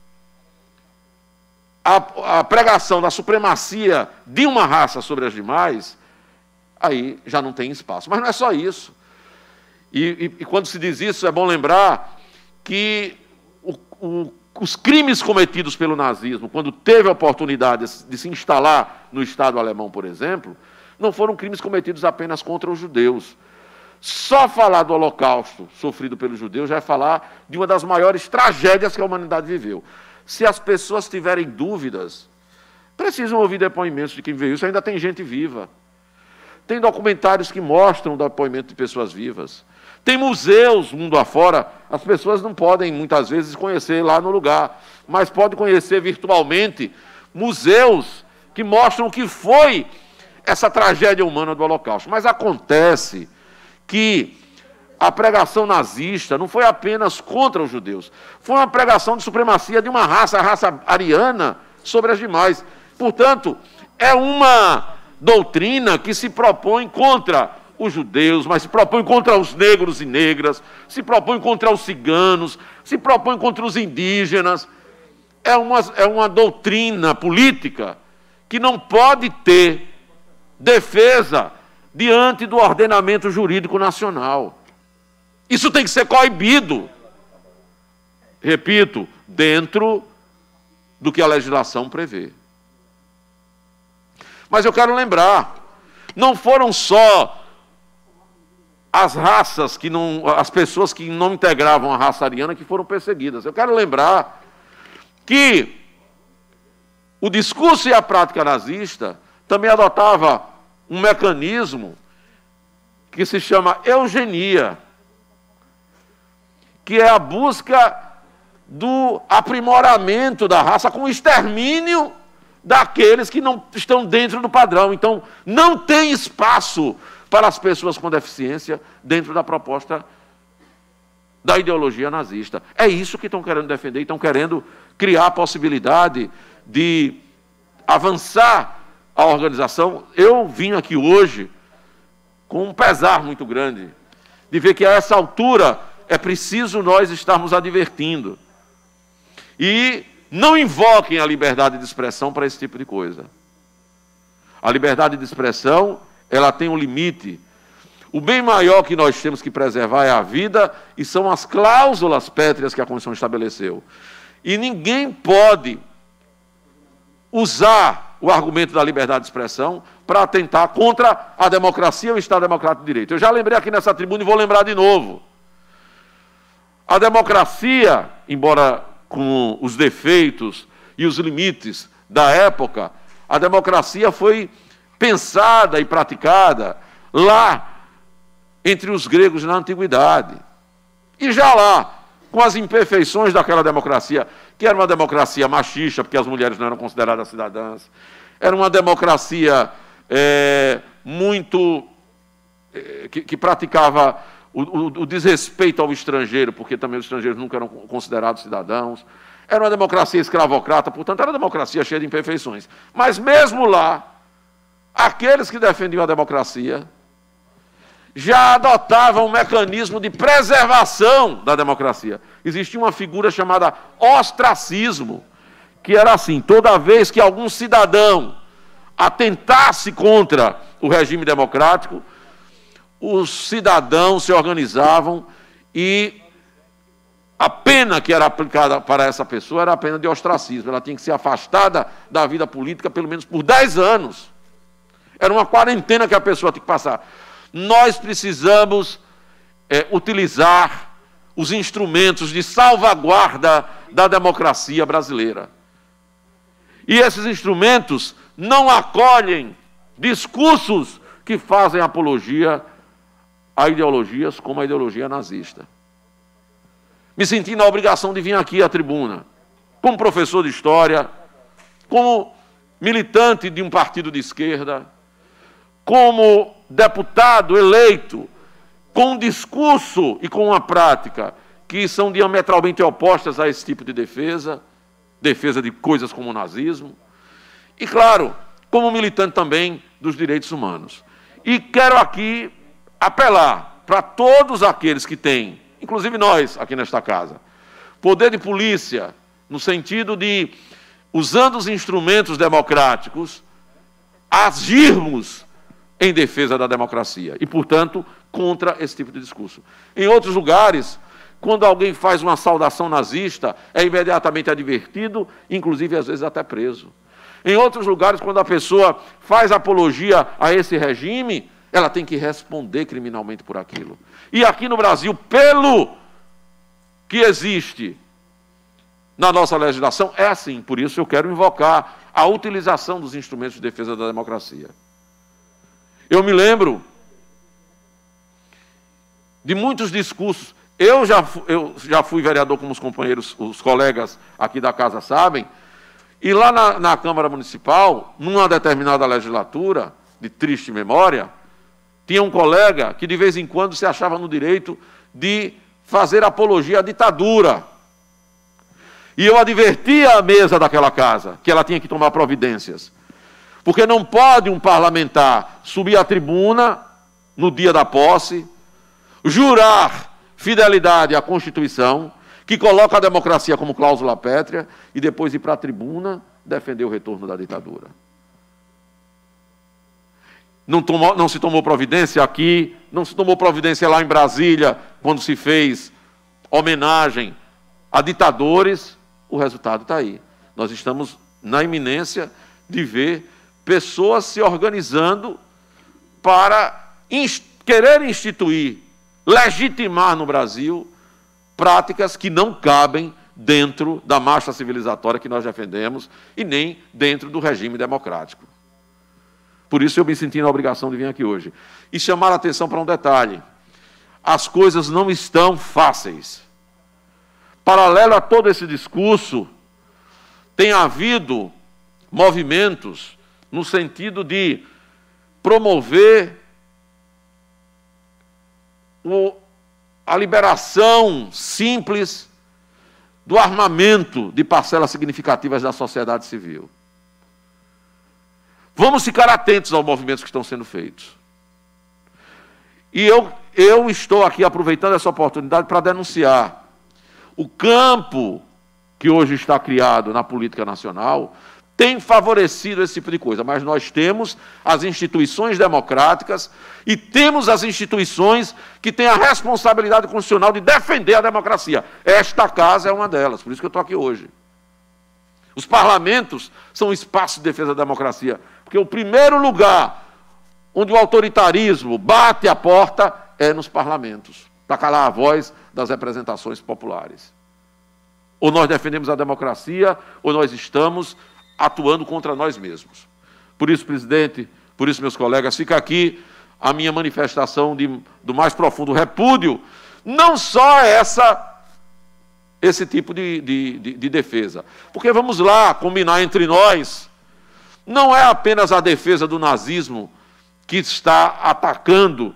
a, a pregação da supremacia de uma raça sobre as demais, aí já não tem espaço. Mas não é só isso. E, e, e quando se diz isso, é bom lembrar que o, o, os crimes cometidos pelo nazismo, quando teve a oportunidade de se instalar no Estado alemão, por exemplo, não foram crimes cometidos apenas contra os judeus. Só falar do Holocausto sofrido pelos judeus já é falar de uma das maiores tragédias que a humanidade viveu. Se as pessoas tiverem dúvidas, precisam ouvir depoimentos de quem veio isso. Ainda tem gente viva. Tem documentários que mostram o depoimento de pessoas vivas. Tem museus mundo afora. As pessoas não podem, muitas vezes, conhecer lá no lugar, mas podem conhecer virtualmente museus que mostram o que foi essa tragédia humana do Holocausto. Mas acontece que a pregação nazista não foi apenas contra os judeus, foi uma pregação de supremacia de uma raça, a raça ariana, sobre as demais. Portanto, é uma doutrina que se propõe contra os judeus, mas se propõe contra os negros e negras, se propõe contra os ciganos, se propõe contra os indígenas. É uma, é uma doutrina política que não pode ter defesa diante do ordenamento jurídico nacional. Isso tem que ser coibido. Repito, dentro do que a legislação prevê. Mas eu quero lembrar, não foram só as raças que não, as pessoas que não integravam a raça ariana que foram perseguidas. Eu quero lembrar que o discurso e a prática nazista também adotava um mecanismo que se chama eugenia, que é a busca do aprimoramento da raça com o extermínio daqueles que não estão dentro do padrão. Então, não tem espaço para as pessoas com deficiência dentro da proposta da ideologia nazista. É isso que estão querendo defender, e estão querendo criar a possibilidade de avançar a organização. Eu vim aqui hoje com um pesar muito grande de ver que a essa altura é preciso nós estarmos advertindo. E não invoquem a liberdade de expressão para esse tipo de coisa. A liberdade de expressão, ela tem um limite. O bem maior que nós temos que preservar é a vida, e são as cláusulas pétreas que a Constituição estabeleceu. E ninguém pode usar o argumento da liberdade de expressão para atentar contra a democracia e o Estado Democrático de Direito. Eu já lembrei aqui nessa tribuna e vou lembrar de novo. A democracia, embora com os defeitos e os limites da época, a democracia foi pensada e praticada lá entre os gregos na antiguidade. E já lá, com as imperfeições daquela democracia, que era uma democracia machista, porque as mulheres não eram consideradas cidadãs, era uma democracia é, muito... É, que, que praticava o, o, o desrespeito ao estrangeiro, porque também os estrangeiros nunca eram considerados cidadãos. Era uma democracia escravocrata, portanto, era uma democracia cheia de imperfeições. Mas mesmo lá, aqueles que defendiam a democracia já adotavam um mecanismo de preservação da democracia. Existia uma figura chamada ostracismo, que era assim: toda vez que algum cidadão atentasse contra o regime democrático, os cidadãos se organizavam e a pena que era aplicada para essa pessoa era a pena de ostracismo. Ela tinha que ser afastada da vida política pelo menos por dez anos. Era uma quarentena que a pessoa tinha que passar. Nós precisamos é, utilizar os instrumentos de salvaguarda da democracia brasileira. E esses instrumentos não acolhem discursos que fazem apologia a ideologias como a ideologia nazista. Me senti na obrigação de vir aqui à tribuna, como professor de história, como militante de um partido de esquerda, como deputado eleito, com um discurso e com uma prática que são diametralmente opostas a esse tipo de defesa, defesa de coisas como o nazismo, e, claro, como militante também dos direitos humanos. E quero aqui apelar para todos aqueles que têm, inclusive nós aqui nesta casa, poder de polícia, no sentido de, usando os instrumentos democráticos, agirmos em defesa da democracia e, portanto, contra esse tipo de discurso. Em outros lugares, quando alguém faz uma saudação nazista, é imediatamente advertido, inclusive às vezes até preso. Em outros lugares, quando a pessoa faz apologia a esse regime, ela tem que responder criminalmente por aquilo. E aqui no Brasil, pelo que existe na nossa legislação, é assim. Por isso eu quero invocar a utilização dos instrumentos de defesa da democracia. Eu me lembro de muitos discursos. Eu já, eu já fui vereador, como os companheiros, os colegas aqui da casa sabem, e lá na, na Câmara Municipal, numa determinada legislatura, de triste memória, tinha um colega que de vez em quando se achava no direito de fazer apologia à ditadura. E eu advertia a mesa daquela casa que ela tinha que tomar providências. Porque não pode um parlamentar subir à tribuna no dia da posse, jurar fidelidade à Constituição, que coloca a democracia como cláusula pétrea, e depois ir para a tribuna defender o retorno da ditadura. Não, tomou, não se tomou providência aqui, não se tomou providência lá em Brasília, quando se fez homenagem a ditadores, o resultado está aí. Nós estamos na iminência de ver pessoas se organizando para inst- querer instituir, legitimar no Brasil práticas que não cabem dentro da marcha civilizatória que nós defendemos e nem dentro do regime democrático. Por isso eu me senti na obrigação de vir aqui hoje. E chamar a atenção para um detalhe. As coisas não estão fáceis. Paralelo a todo esse discurso, tem havido movimentos no sentido de promover o, a liberação simples do armamento de parcelas significativas da sociedade civil. Vamos ficar atentos aos movimentos que estão sendo feitos. E eu, eu estou aqui aproveitando essa oportunidade para denunciar o campo que hoje está criado na política nacional tem favorecido esse tipo de coisa, mas nós temos as instituições democráticas e temos as instituições que têm a responsabilidade constitucional de defender a democracia. Esta casa é uma delas, por isso que eu estou aqui hoje. Os parlamentos são espaços de defesa da democracia, porque o primeiro lugar onde o autoritarismo bate a porta é nos parlamentos, para calar a voz das representações populares. Ou nós defendemos a democracia, ou nós estamos atuando contra nós mesmos. Por isso, presidente, por isso, meus colegas, fica aqui a minha manifestação de, do mais profundo repúdio, não só essa, esse tipo de, de, de, de defesa. Porque, vamos lá, combinar entre nós, não é apenas a defesa do nazismo que está atacando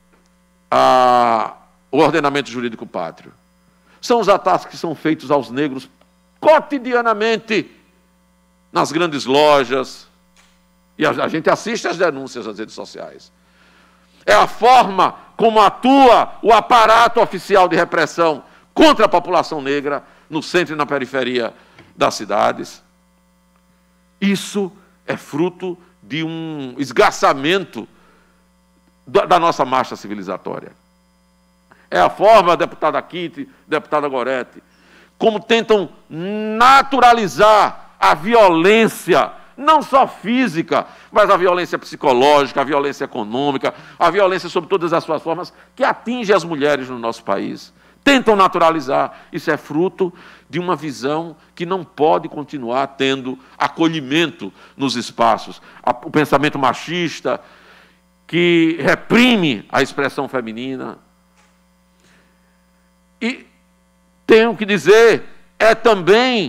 a, o ordenamento jurídico pátrio. São os ataques que são feitos aos negros cotidianamente nas grandes lojas, e a, a gente assiste às denúncias nas redes sociais. É a forma como atua o aparato oficial de repressão contra a população negra no centro e na periferia das cidades. Isso é fruto de um esgarçamento da, da nossa marcha civilizatória. É a forma, deputada Kitty, deputada Gorete, como tentam naturalizar a violência, não só física, mas a violência psicológica, a violência econômica, a violência sob todas as suas formas, que atinge as mulheres no nosso país. Tentam naturalizar. Isso é fruto de uma visão que não pode continuar tendo acolhimento nos espaços. O pensamento machista, que reprime a expressão feminina. E tenho que dizer, é também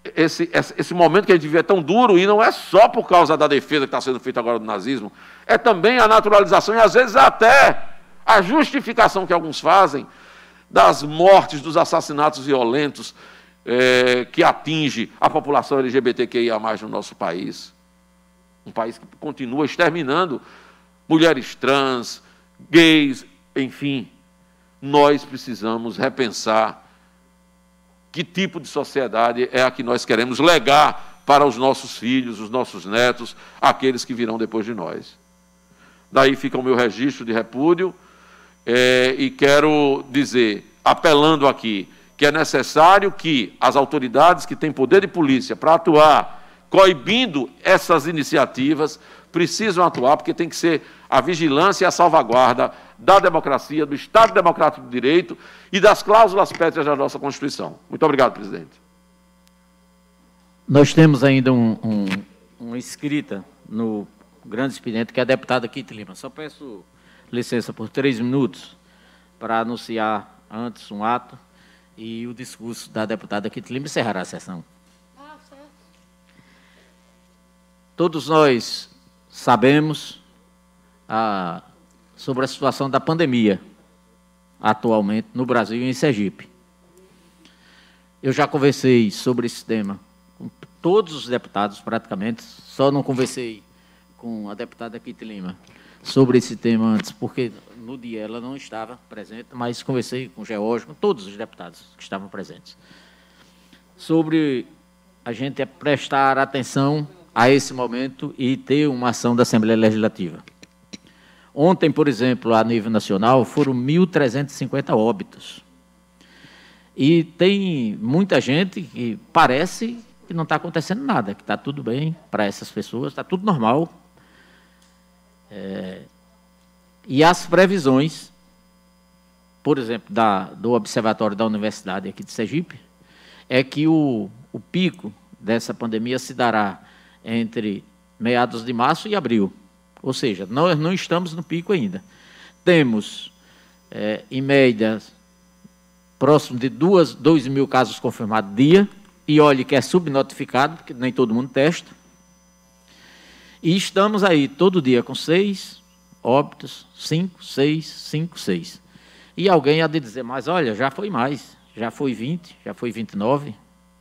esse, esse momento que a gente vive é tão duro, e não é só por causa da defesa que está sendo feita agora do nazismo, é também a naturalização e, às vezes, até a justificação que alguns fazem das mortes, dos assassinatos violentos é, que atinge a população L G B T Q I A mais, no nosso país. Um país que continua exterminando mulheres trans, gays, enfim. Nós precisamos repensar que tipo de sociedade é a que nós queremos legar para os nossos filhos, os nossos netos, aqueles que virão depois de nós. Daí fica o meu registro de repúdio, é, e quero dizer, apelando aqui, que é necessário que as autoridades que têm poder de polícia para atuar, coibindo essas iniciativas, precisam atuar, porque tem que ser a vigilância e a salvaguarda da democracia, do Estado Democrático de Direito e das cláusulas pétreas da nossa Constituição. Muito obrigado, presidente. Nós temos ainda um, um, uma escrita no grande expediente, que é a deputada Kitty Lima. Só peço licença por três minutos para anunciar antes um ato e o discurso da deputada Kitty Lima encerrará a sessão. Ah, certo. Todos nós sabemos a, sobre a situação da pandemia atualmente no Brasil e em Sergipe. Eu já conversei sobre esse tema com todos os deputados, praticamente, só não conversei com a deputada Kitty Lima sobre esse tema antes, porque no dia ela não estava presente, mas conversei com o Geórgio, com todos os deputados que estavam presentes, sobre a gente prestar atenção a esse momento e ter uma ação da Assembleia Legislativa. Ontem, por exemplo, a nível nacional, foram mil trezentos e cinquenta óbitos. E tem muita gente que parece que não está acontecendo nada, que está tudo bem para essas pessoas, está tudo normal. É, e as previsões, por exemplo, da, do Observatório da Universidade aqui de Sergipe, é que o, o pico dessa pandemia se dará entre meados de março e abril. Ou seja, nós não estamos no pico ainda. Temos, é, em média, próximo de duas, dois mil casos confirmados dia, e olhe que é subnotificado, porque nem todo mundo testa. E estamos aí todo dia com seis óbitos, cinco, seis, cinco, seis. E alguém há de dizer, mas olha, já foi mais, já foi vinte, já foi vinte e nove.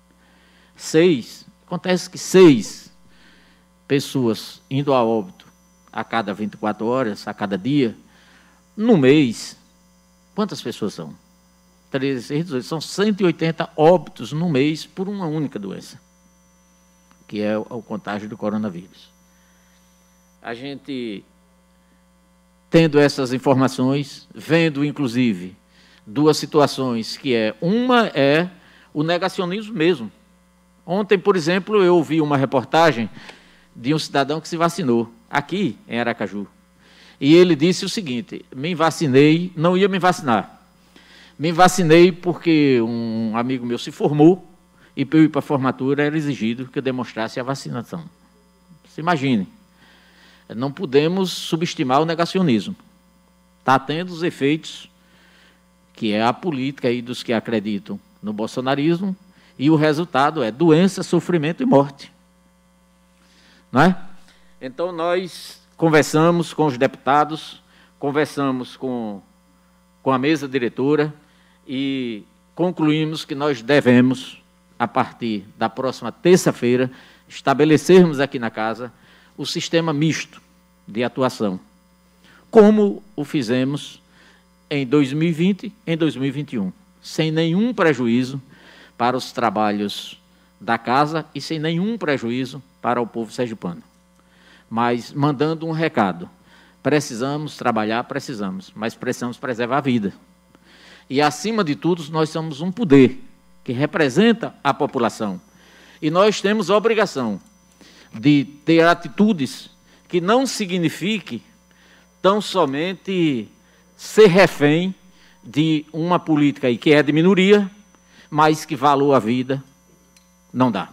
Seis, acontece que seis pessoas indo a óbito a cada vinte e quatro horas, a cada dia, no mês, quantas pessoas são? treze, seis, dezoito, são cento e oitenta óbitos no mês por uma única doença, que é o contágio do coronavírus. A gente, tendo essas informações, vendo, inclusive, duas situações, que é, uma é o negacionismo mesmo. Ontem, por exemplo, eu ouvi uma reportagem de um cidadão que se vacinou, aqui em Aracaju. E ele disse o seguinte, me vacinei, não ia me vacinar. Me vacinei porque um amigo meu se formou e para eu ir para a formatura era exigido que eu demonstrasse a vacinação. Se imagine, não podemos subestimar o negacionismo. Está tendo os efeitos, que é a política aí dos que acreditam no bolsonarismo, e o resultado é doença, sofrimento e morte. Não é? Então, nós conversamos com os deputados, conversamos com, com a mesa diretora e concluímos que nós devemos, a partir da próxima terça-feira, estabelecermos aqui na casa o sistema misto de atuação, como o fizemos em dois mil e vinte e em dois mil e vinte e um, sem nenhum prejuízo para os trabalhos da casa e sem nenhum prejuízo para o povo sergipano. Mas mandando um recado, precisamos trabalhar, precisamos, mas precisamos preservar a vida. E, acima de tudo, nós somos um poder que representa a população. E nós temos a obrigação de ter atitudes que não signifique tão somente ser refém de uma política aí que é de minoria, mas que valor à vida não dá.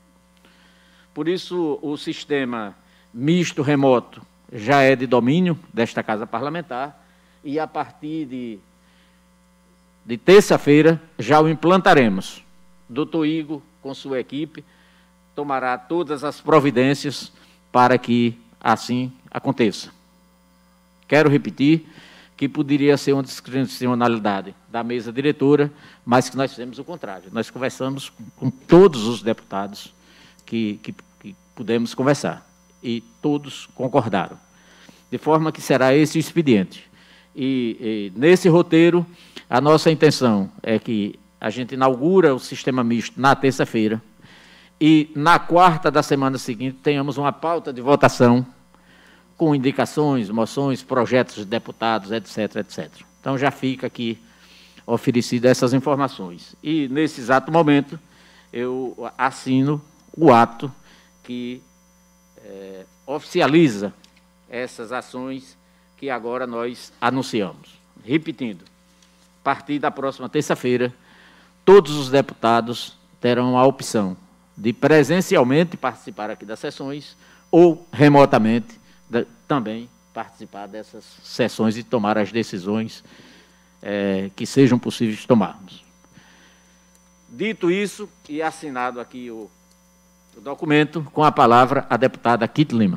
Por isso, o sistema misto remoto já é de domínio desta Casa Parlamentar e, a partir de, de terça-feira, já o implantaremos. Doutor Igor com sua equipe, tomará todas as providências para que assim aconteça. Quero repetir que poderia ser uma discricionalidade da mesa diretora, mas que nós fizemos o contrário. Nós conversamos com, com todos os deputados que, que, que pudemos conversar, e todos concordaram. De forma que será esse o expediente. E, e nesse roteiro, a nossa intenção é que a gente inaugura o sistema misto na terça-feira e na quarta da semana seguinte tenhamos uma pauta de votação com indicações, moções, projetos de deputados, etc, etcétera. Então, já fica aqui oferecidas essas informações. E, nesse exato momento, eu assino o ato que é, oficializa essas ações que agora nós anunciamos. Repetindo, a partir da próxima terça-feira, todos os deputados terão a opção de presencialmente participar aqui das sessões ou remotamente de, também participar dessas sessões e tomar as decisões é, que sejam possíveis de tomarmos. Dito isso, e assinado aqui o, o documento, com a palavra a deputada Kitty Lima.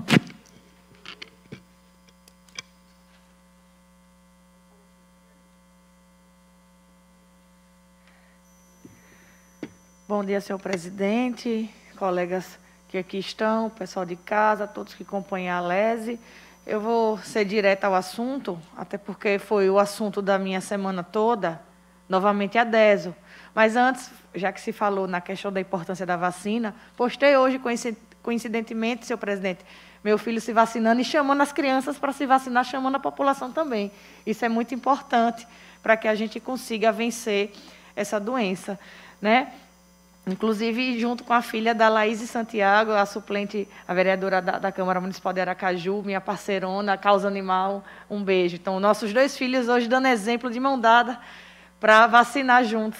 Bom dia, senhor presidente, colegas que aqui estão, pessoal de casa, todos que acompanham a LESE. Eu vou ser direta ao assunto, até porque foi o assunto da minha semana toda, novamente a DESO. Mas antes, já que se falou na questão da importância da vacina, postei hoje, coincidentemente, senhor presidente, meu filho se vacinando e chamando as crianças para se vacinar, chamando a população também. Isso é muito importante para que a gente consiga vencer essa doença, né? Inclusive, junto com a filha da Laís Santiago, a suplente, a vereadora da, da Câmara Municipal de Aracaju, minha parceirona, Causa Animal, um beijo. Então, nossos dois filhos hoje dando exemplo de mão dada para vacinar juntos.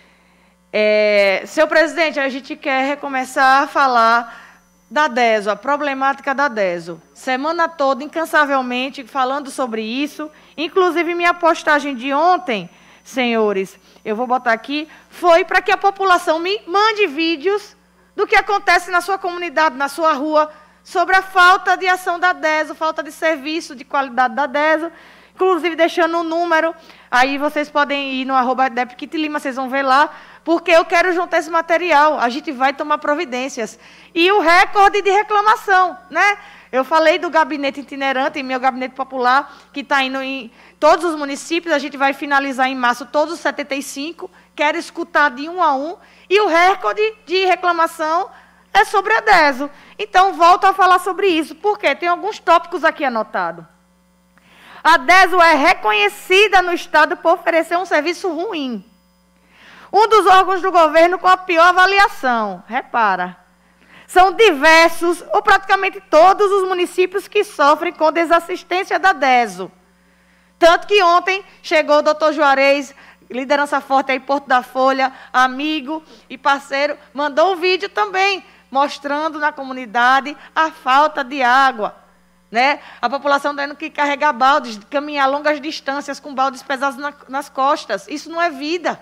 É, senhor presidente, a gente quer recomeçar a falar da DESO, a problemática da DESO. Semana toda, incansavelmente, falando sobre isso. Inclusive, minha postagem de ontem, senhores, eu vou botar aqui, foi para que a população me mande vídeos do que acontece na sua comunidade, na sua rua, sobre a falta de ação da DESO, falta de serviço, de qualidade da DESO, inclusive deixando um número, aí vocês podem ir no arroba Deputy Lima, vocês vão ver lá, porque eu quero juntar esse material, a gente vai tomar providências. E o recorde de reclamação, né? Eu falei do gabinete itinerante, meu gabinete popular, que está indo em todos os municípios, a gente vai finalizar em março todos os setenta e cinco, quero escutar de um a um, e o recorde de reclamação é sobre a DESO. Então, volto a falar sobre isso, porque tem alguns tópicos aqui anotados. A DESO é reconhecida no Estado por oferecer um serviço ruim. Um dos órgãos do governo com a pior avaliação, repara. São diversos, ou praticamente todos os municípios que sofrem com desassistência da DESO. Tanto que ontem chegou o doutor Juarez, liderança forte aí, Porto da Folha, amigo e parceiro, mandou um vídeo também, mostrando na comunidade a falta de água. Né? A população tendo que carregar baldes, caminhar longas distâncias com baldes pesados na, nas costas. Isso não é vida.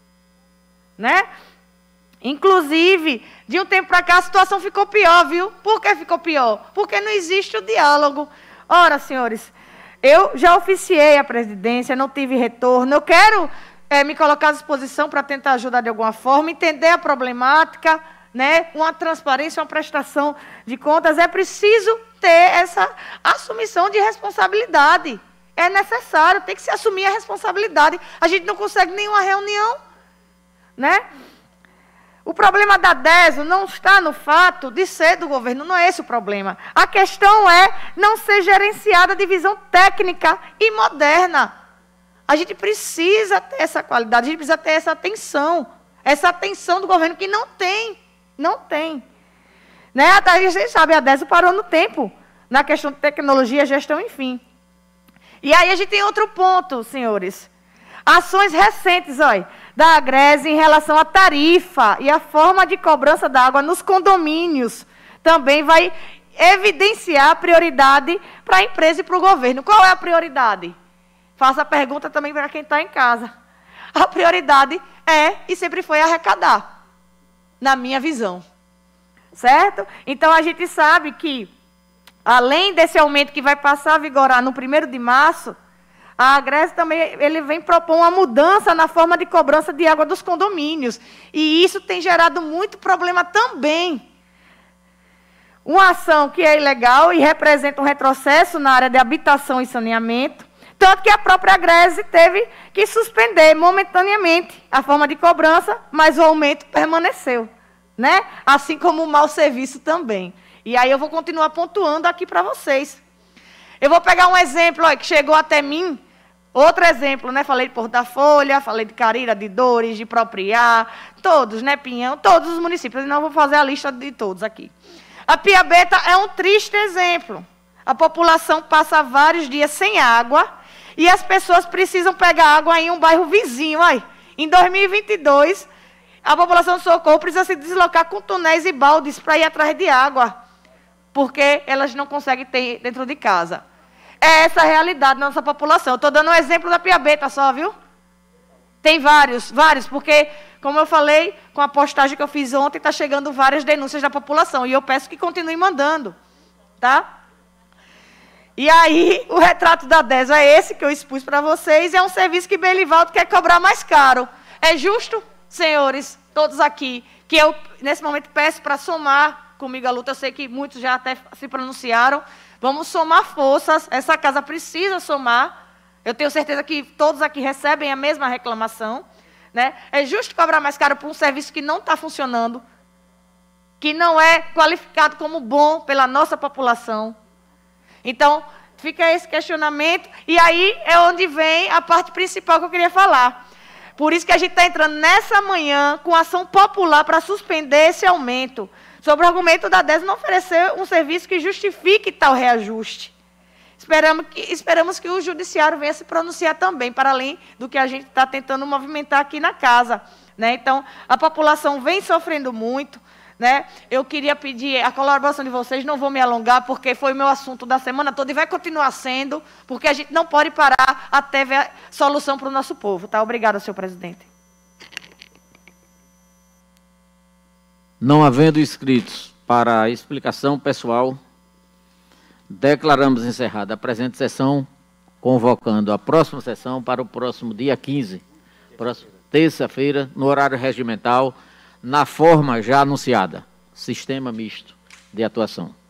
Né? Inclusive, de um tempo para cá, a situação ficou pior, viu? Por que ficou pior? Porque não existe o diálogo. Ora, senhores, eu já oficiei a presidência, não tive retorno. Eu quero é, me colocar à disposição para tentar ajudar de alguma forma, entender a problemática, né? Uma transparência, uma prestação de contas. É preciso ter essa assumição de responsabilidade. É necessário, tem que se assumir a responsabilidade. A gente não consegue nenhuma reunião, né? O problema da DESO não está no fato de ser do governo, não é esse o problema. A questão é não ser gerenciada de visão técnica e moderna. A gente precisa ter essa qualidade, a gente precisa ter essa atenção, essa atenção do governo que não tem, não tem. Né? A gente sabe, a DESO parou no tempo, na questão de tecnologia, gestão, enfim. E aí a gente tem outro ponto, senhores. Ações recentes, olha, da Agreste em relação à tarifa e a forma de cobrança da água nos condomínios também vai evidenciar a prioridade para a empresa e para o governo. Qual é a prioridade? Faço a pergunta também para quem está em casa. A prioridade é, e sempre foi, arrecadar. na minha visão. Certo? Então, a gente sabe que, além desse aumento que vai passar a vigorar no primeiro de março, a Agreste também ele vem propor uma mudança na forma de cobrança de água dos condomínios. E isso tem gerado muito problema também. Uma ação que é ilegal e representa um retrocesso na área de habitação e saneamento, tanto que a própria Agreste teve que suspender momentaneamente a forma de cobrança, mas o aumento permaneceu, né? Assim como o mau serviço também. E aí eu vou continuar pontuando aqui para vocês. Eu vou pegar um exemplo ó, que chegou até mim, outro exemplo, né? Falei de Porto da Folha, falei de Carira, de Dores, de Propriar, todos, né, Pinhão, todos os municípios, e não vou fazer a lista de todos aqui. A Piabeta é um triste exemplo. A população passa vários dias sem água e as pessoas precisam pegar água em um bairro vizinho. Aí, em dois mil e vinte e dois, a população de Socorro precisa se deslocar com tonéis e baldes para ir atrás de água, porque elas não conseguem ter dentro de casa. É essa a realidade da nossa população. Estou dando um exemplo da Piabeta só, viu? Tem vários, vários, porque, como eu falei, com a postagem que eu fiz ontem, está chegando várias denúncias da população. E eu peço que continue mandando, tá? E aí, o retrato da D E S é esse que eu expus para vocês. É um serviço que Belivaldo quer cobrar mais caro. É justo, senhores, todos aqui, que eu, nesse momento, peço para somar comigo a luta. Eu sei que muitos já até se pronunciaram. Vamos somar forças. Essa casa precisa somar. Eu tenho certeza que todos aqui recebem a mesma reclamação, né? É justo cobrar mais caro por um serviço que não está funcionando, que não é qualificado como bom pela nossa população. Então, fica esse questionamento, e aí é onde vem a parte principal que eu queria falar. Por isso que a gente está entrando nessa manhã com ação popular para suspender esse aumento, sobre o argumento da D E S não oferecer um serviço que justifique tal reajuste. Esperamos que, esperamos que o Judiciário venha se pronunciar também, para além do que a gente está tentando movimentar aqui na casa, né? Então, a população vem sofrendo muito, né? Eu queria pedir a colaboração de vocês, não vou me alongar, porque foi o meu assunto da semana toda e vai continuar sendo, porque a gente não pode parar até ver a solução para o nosso povo. Tá? Obrigada, senhor presidente. Não havendo inscritos para a explicação pessoal, declaramos encerrada a presente sessão, convocando a próxima sessão para o próximo dia quinze, próxima terça-feira, no horário regimental, na forma já anunciada, sistema misto de atuação.